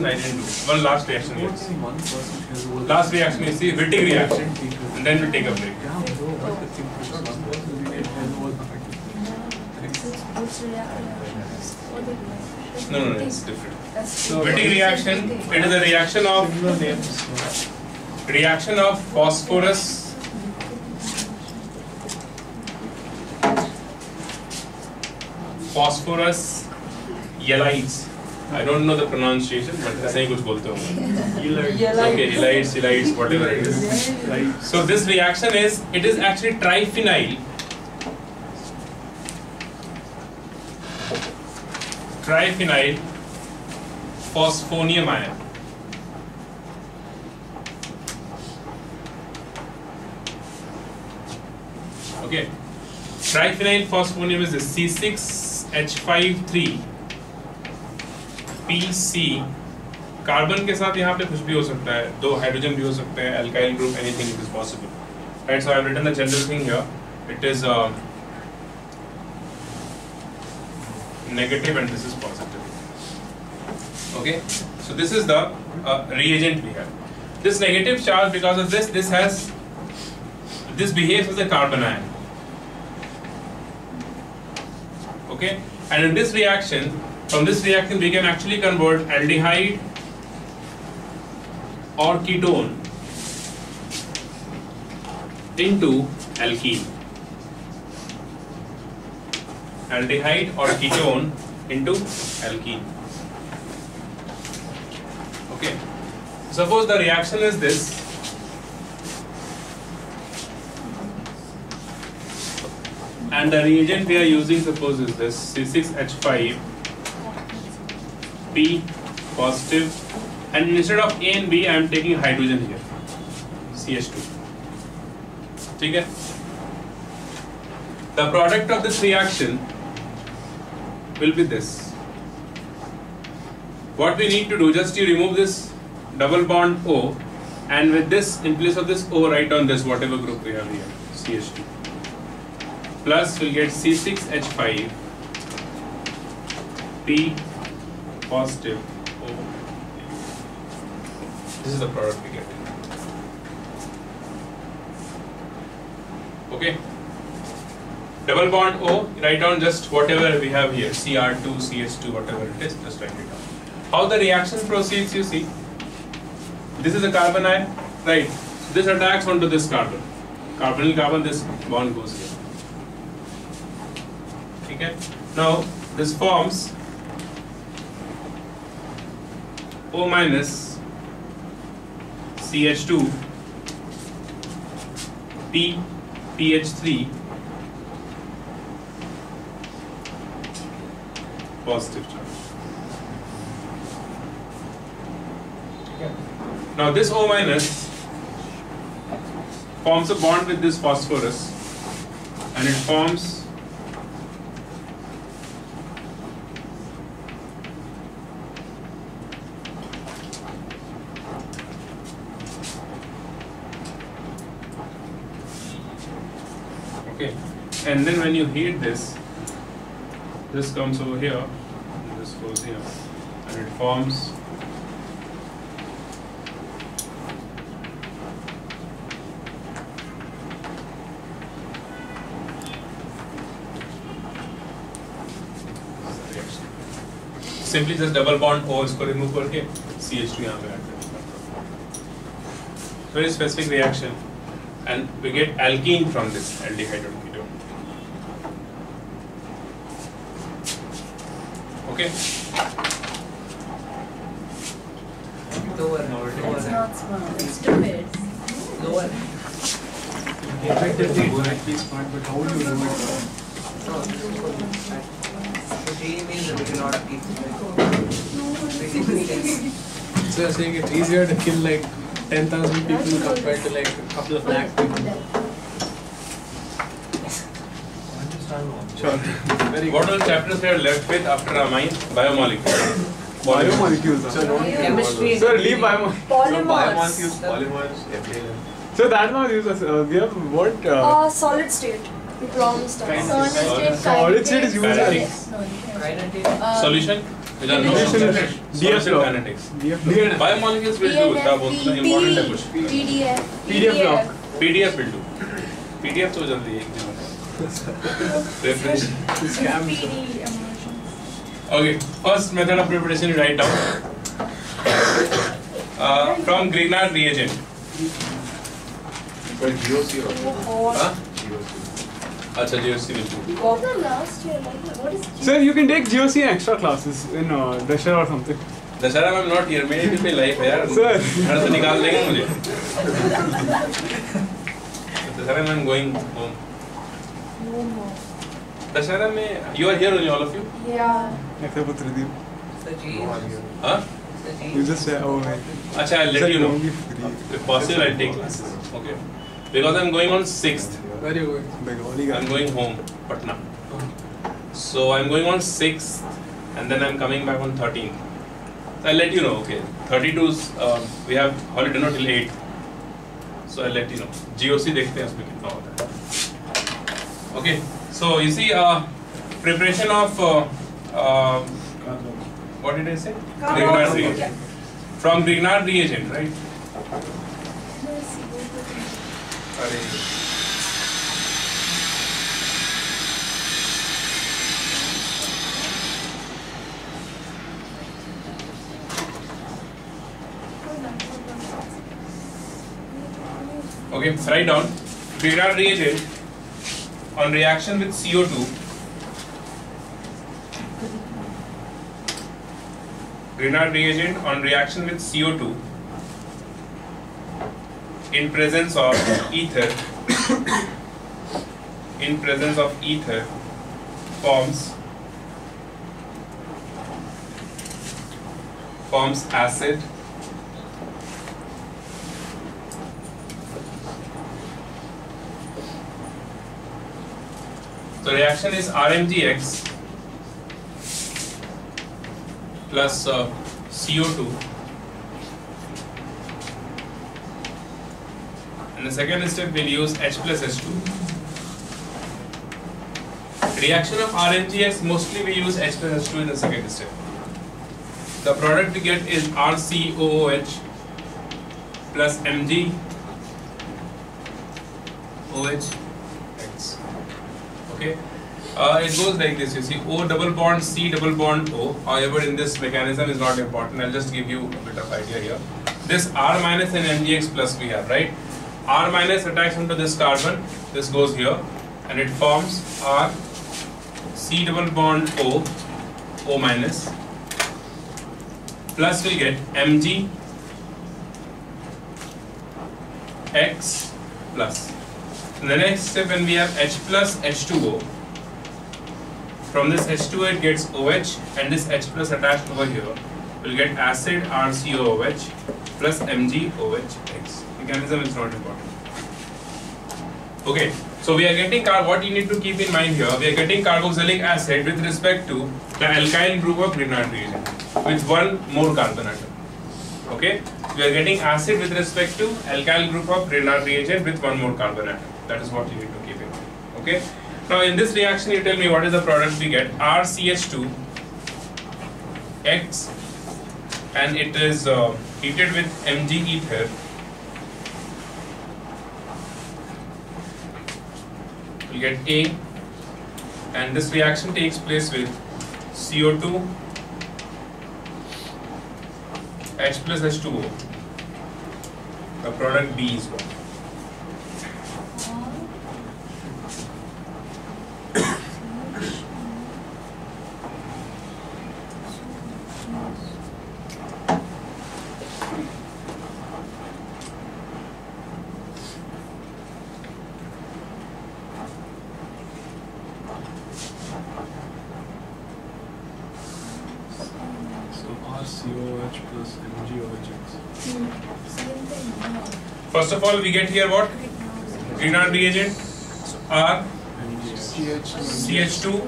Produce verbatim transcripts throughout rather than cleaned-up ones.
I didn't do. One last reaction. Let's see. Last reaction is the Wittig reaction, and then we take a break. No, no, no, it's different. So Wittig reaction, it is a reaction of reaction of phosphorus phosphorus yelides. I don't know the pronunciation, but ऐसे ही कुछ बोलते होंगे. Okay, yelides, yelides, whatever it is. So this reaction is, it is actually triphenyl. Triphenyl phosphonium ion. Okay, triphenyl phosphonium is the C six H five three P C. Carbon के साथ यहाँ पे कुछ भी हो सकता है, दो हाइड्रोजन भी हो सकते हैं, alkyl group, anything is possible. Right, so I have written the general thing here. It is uh, negative and this is positive. Okay, so this is the uh, reagent we have. This negative charge, because of this, this has this behaves as a carbon ion. Okay, and in this reaction, from this reaction we can actually convert aldehyde or ketone into alkene. Aldehyde or ketone into alkene. Okay, suppose the reaction is this. And the reagent we are using, suppose, is this C six H five P positive, and instead of A and B I am taking hydrogen here, C H two. Okay? The product of this reaction will be this. What we need to do, just you remove this double bond O, and with this, in place of this O, write down this whatever group we have here, C H two. Plus we'll get C six H five P positive O. This is the product we get. Okay. Double bond O, write down just whatever we have here, C R two, C H two, whatever it is, just write it down. How the reaction proceeds, you see. This is a carbon ion, right? This attacks onto this carbon. Carbonyl carbon, this bond goes here. Okay. Now this forms O minus C H two P P H three positive charge. Okay. Now this O minus forms a bond with this phosphorus, and it forms okay, and then when you heat this, this comes over here, and this goes here, and it forms simply just double bond O इसको remove करके C H two यहाँ पे add करते हैं. Very specific reaction, and we get alkene from this aldehyde or ketone. Okay. Lower. It's not small. It's two minutes. Lower. Effectively, at this point, but how do you do it? So J E E means we cannot keep basically it's So you're saying it's easier to kill like ten thousand people compared to like a couple of lakh people? Sure. Very What all chapters we are left with after amine? Biomolecules. Biomolecules. So no chemistry. So leave biomolecules. Polymers. Polymers. So that was useless. Uh, we have what? Uh, Uh, solid state. We promised us. Kind of. Solid state. Solid state is used as- Yes. Kinetic. Uh, Solution? Which are no D F log. kinetics. D F Biomolecules will do. क्या बोलते हैं important है कुछ. P D F. P D F log. P D F will do. P D F तो जल्दी एक दिन में. Reference. P D emulsions. Okay. First method of preparation you write down. Uh, from Grignard reagent. But G O C also. Huh? G O C. अच्छा G O C will do. What was the last year? Like, what is G? Sir, you can take G O C extra classes in uh, Dashara or something. Dussehra में I'm not here. मेरी भी life है यार. Sir. घर से निकाल देंगे मुझे. दशहरा में I'm going home. No more. Dussehra में you are here only all of you. Yeah. Except for Trideep. So G E Mains. Huh? So G E You just say, oh, hey. अच्छा I'll let Sir, you know. won't be free. If possible I'll take classes. Okay. Because I'm going on sixth. Where are you going? Bengali guy. I'm going home, Patna. So I'm going on sixth, and then I'm coming back on thirteenth. So I'll let you know. Okay. thirty-two. Um, we have holiday not till eight. So I'll let you know. G O C देखते हैं उसमें कितना होता है. Okay. So you see, uh, preparation of uh, uh, what did I say? Grignard reagent. From Grignard reagent, right? अरे. Okay, write down Grignard reagent on reaction with C O two. Grignard reagent on reaction with C O two in presence of ether. In presence of ether forms forms acid. So reaction is R M G X plus uh, C O two, and the second step we'll use H plus H two. Reaction of R M G X mostly we use H plus H two in the second step. The product we get is R C O O H plus M G O H X. Okay, uh, it goes like this. You see, O double bond C double bond O. However, in this mechanism is not important. I'll just give you a bit of idea here. This R minus and M G X plus we have, right? R minus attacks onto this carbon. This goes here, and it forms R C double bond O O minus. Plus we get M G X plus. In the next step, when we have H plus H two O, from this H two O it gets OH, and this H plus attached over here will get acid R C O O H plus M G O H X. Mechanism is not important. Okay, so we are getting car. What you need to keep in mind here, we are getting carboxylic acid with respect to the alkyl group of Grignard reagent with one more carbon atom. Okay, we are getting acid with respect to alkyl group of Grignard reagent with one more carbon atom. That is what you need to keep in mind. Okay. Now in this reaction, you tell me what is the product we get? R C H two X, and it is uh, heated with M G ether. You get A, and this reaction takes place with C O two H plus H two O. The product B is what? First of all, we get here what? Grignard reagent. So R C H two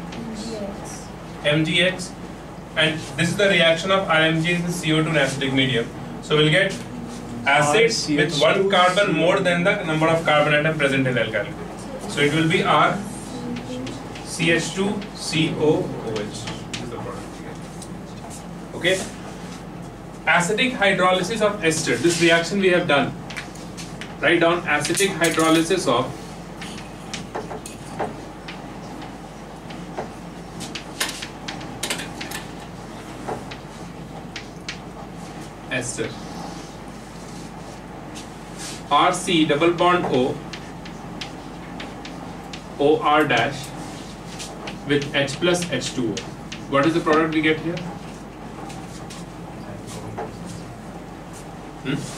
M G X, and this is the reaction of R M G X with C O two in acidic medium. So we'll get acid with one carbon more than the number of carbon atom present in alkyl group. So it will be R C H two C O O H. This is the product we get. Okay. Acidic hydrolysis of ester. This reaction we have done. Write down acidic hydrolysis of ester. R C double bond O, O R dash with H plus H two O. What is the product we get here? Hmm?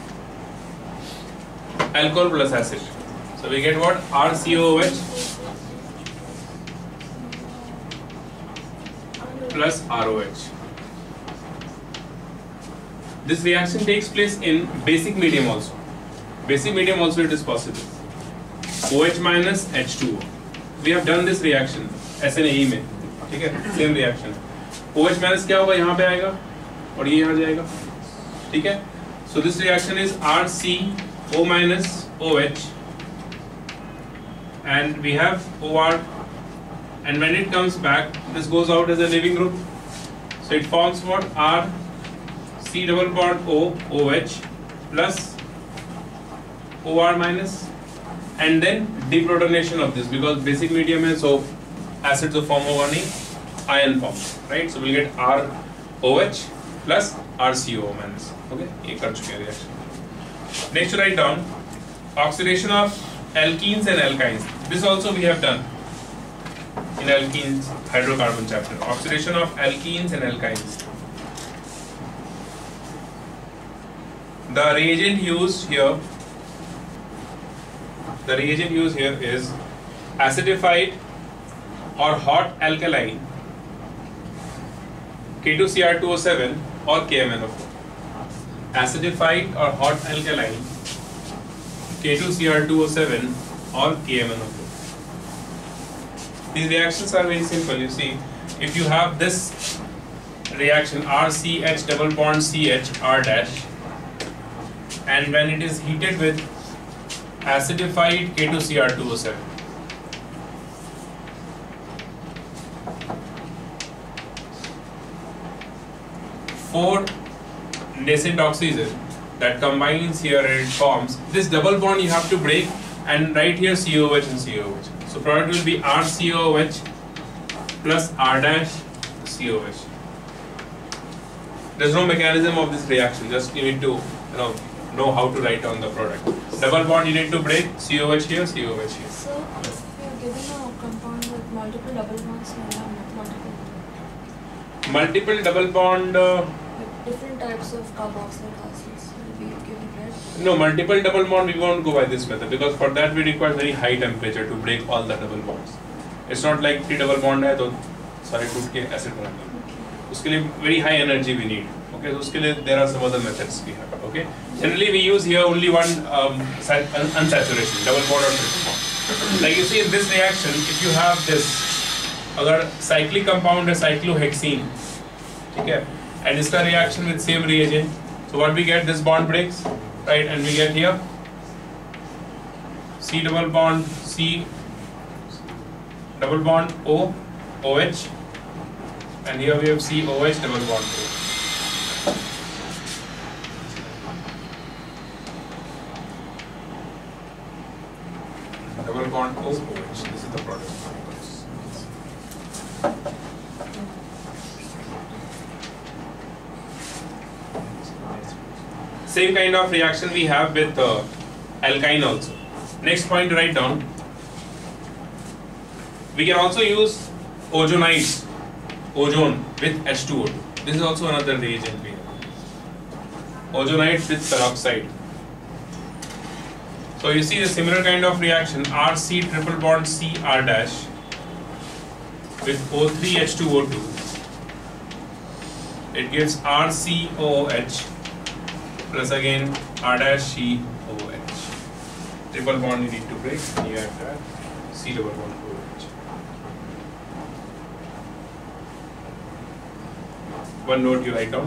Alcohol plus acid. So we get what? R C O H plus R O H. This reaction takes place in basic medium also. Basic medium also it is possible. OH minus H two O. We have done this reaction S N A E में, ठीक है? Same reaction. OH minus क्या होगा? यहाँ पे आएगा और ये यहाँ जाएगा, ठीक है? So this reaction is R C O minus OH, and we have O R, and when it comes back, this goes out as a leaving group. So it forms what? R C double bond O OH plus O R minus, and then deprotonation of this because basic medium है, so acids of form होगा नहीं, ion form, right? So we'll get R O H plus R C O minus. Okay, ये कर चुके हैं reaction. Next to write down oxidation of alkenes and alkynes. This also we have done in alkenes hydrocarbon chapter. Oxidation of alkenes and alkynes. The reagent used here, the reagent used here is acidified or hot alkaline K two C R two O seven or K M N O four. Acidified or hot alkaline K two C R two O seven or K M N O four. These reactions are very simple. You see, if you have this reaction R C H double bond C H R dash, and when it is heated with acidified K two C R two O seven, four nascent oxygen that combines here and it forms this double bond. You have to break and write here C O H and C O H. So product will be R C O H plus R dash C O H. There's no mechanism of this reaction. Just you need to you know know how to write on the product. Double bond you need to break, C O H here, C O H here. So if we are given a compound with multiple double bonds, we have multiple Multiple double bond. Uh, with different types of carboxylic acids will be given, right? no, multiple double bond we won't go by this method because for that we require very high temperature to break all the double bonds. It's not like three double bond है तो सारे टूट के acid बना देंगे. उसके लिए very high energy we need. Okay, so उसके लिए there are some other methods we have. Okay, generally we use here only one um, unsaturation, double bond or triple bond. Like you see in this reaction, if you have this, अगर cyclic compound है cyclohexene, ठीक है, and इसका reaction with same reagent, so what we get, this bond breaks, right, and we get here C double bond C double bond O OH, and here we have C O H double bond O. Double bond O OH. This is the product. Same kind of reaction we have with uh, alkyne also. Next point to write down. We can also use ozonides, ozone with H two O two. This is also another reagent we have. Ozonides with peroxide. So you see the similar kind of reaction, R C triple bond C R dash with O three H two O two. It gives R C O H plus again R dash C O H. Triple bond you need to break. You have that C double bond O H. One note you write down.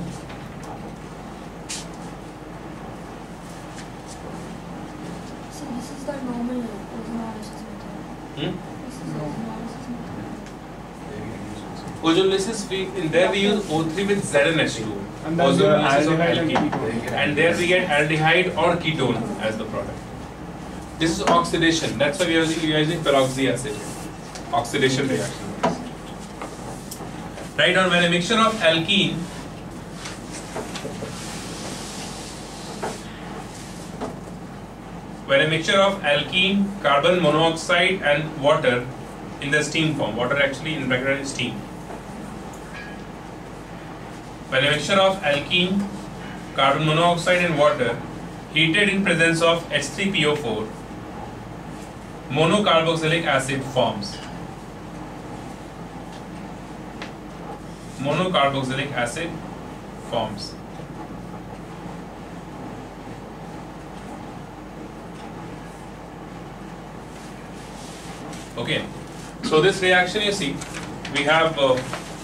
So this is the normal ozonolysis method. Hmm? This is the ozonolysis method. Ozonolysis, we in there we use O three with Z N H two. And then the Ozonolysis of aldehyde and alkene. ketone. And there we get aldehyde or ketone as the product. This is oxidation. That's why we are using, we are using peroxy acid. Oxidation reaction. Right on, when a mixture of alkene when a mixture of alkene, carbon monoxide and water in the steam form, water actually in bracket is steam. When a mixture of alkene, carbon monoxide and water heated in presence of H three P O four, monocarboxylic acid forms. Monocarboxylic acid forms. Okay, so this reaction you see, we have uh,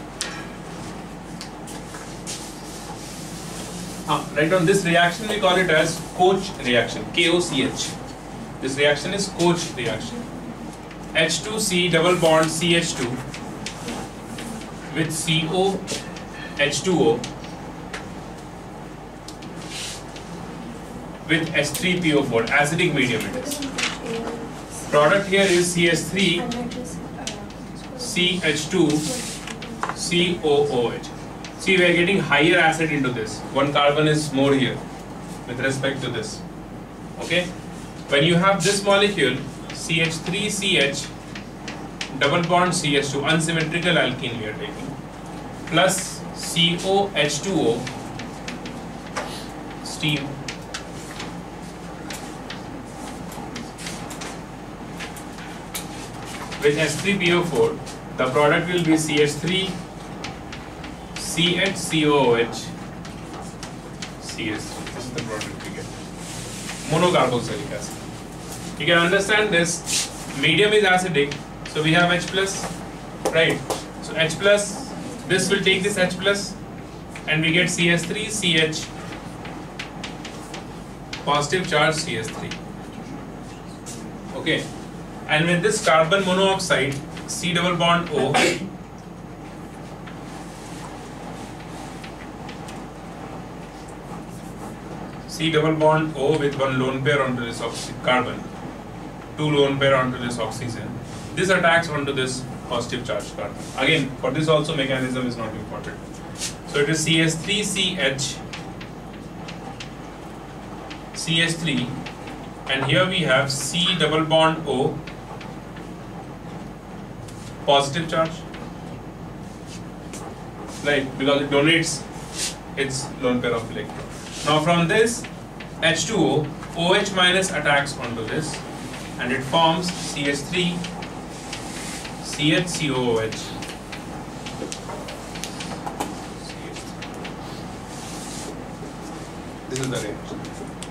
ah, right on this reaction we call it as Koch reaction, K O C H. This reaction is Koch reaction. H two C double bond C H two with C O H two O with H three P O four, acidic medium it is. Product here is C H three C H two C O O H. See, we are getting higher acid into this. One carbon is more here with respect to this. Okay? When you have this molecule C H three C H double bond C H two, unsymmetrical alkene we are taking, plus C O H two O steam with H three P O four, the product will be C H three C H C O O H C H three. This is the product we get. Monocarboxylic acid. You can understand this. Medium is acidic, so we have H plus, right? So H plus, this will take this H plus, and we get C H three C H positive charge C H three. Okay. And with this carbon monoxide, C double bond O, C double bond O with one lone pair onto this carbon, two lone pair onto this oxygen. This attacks onto this positive charge carbon. Again, for this also mechanism is not important. So it is C H three C H C H three, and here we have C double bond O positive charge, right, because it donates its lone pair of electrons. Now from this H two O, OH minus attacks onto this and it forms C H three C H C O O H. This is the reaction.